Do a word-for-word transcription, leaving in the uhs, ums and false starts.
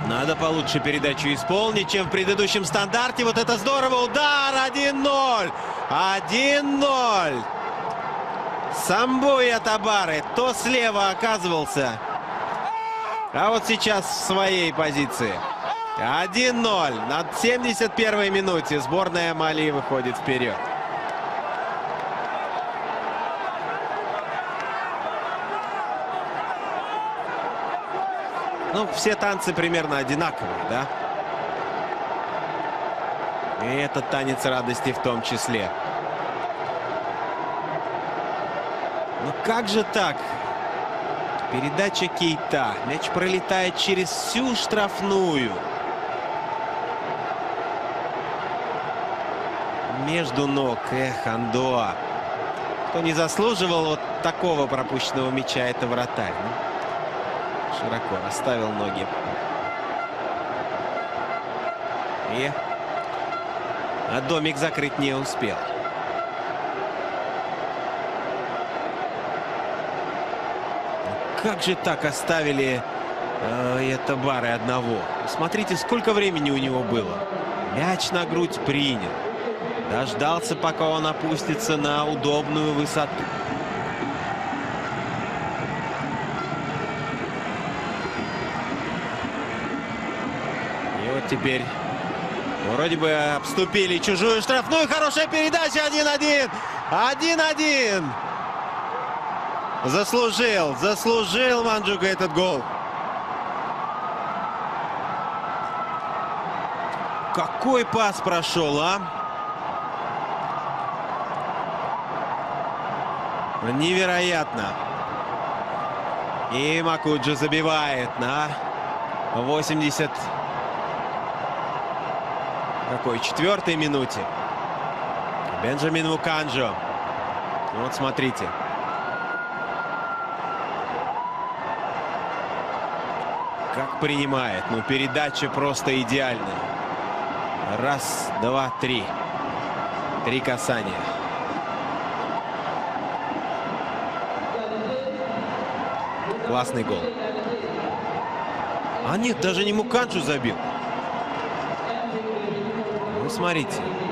Надо получше передачу исполнить, чем в предыдущем стандарте. Вот это здорово. Удар. один ноль. один ноль. Самбуя Табары то слева оказывался, а вот сейчас в своей позиции. один ноль. На семьдесят первой минуте сборная Мали выходит вперед. Ну, все танцы примерно одинаковые, да? И этот танец радости в том числе. Ну как же так? Передача Кейта. Мяч пролетает через всю штрафную. Между ног. Эх, Андоа. Кто не заслуживал вот такого пропущенного мяча, это вратарь. Широко расставил ноги. И... А домик закрыть не успел. Как же так оставили э, Табары одного? Смотрите, сколько времени у него было. Мяч на грудь принял. Дождался, пока он опустится на удобную высоту. И вот теперь вроде бы обступили чужую штрафную. Хорошая передача. один один. один один. Заслужил. Заслужил Манджука этот гол. Какой пас прошел, а? Невероятно. И Макуджи забивает на восемьдесят какой четвертой минуте. Бенджамин Муканджо. Вот смотрите. Как принимает. Ну, передача просто идеальная. Раз, два, три. Три касания. Классный гол. А нет, даже не Муканджо забил. Ну, смотрите.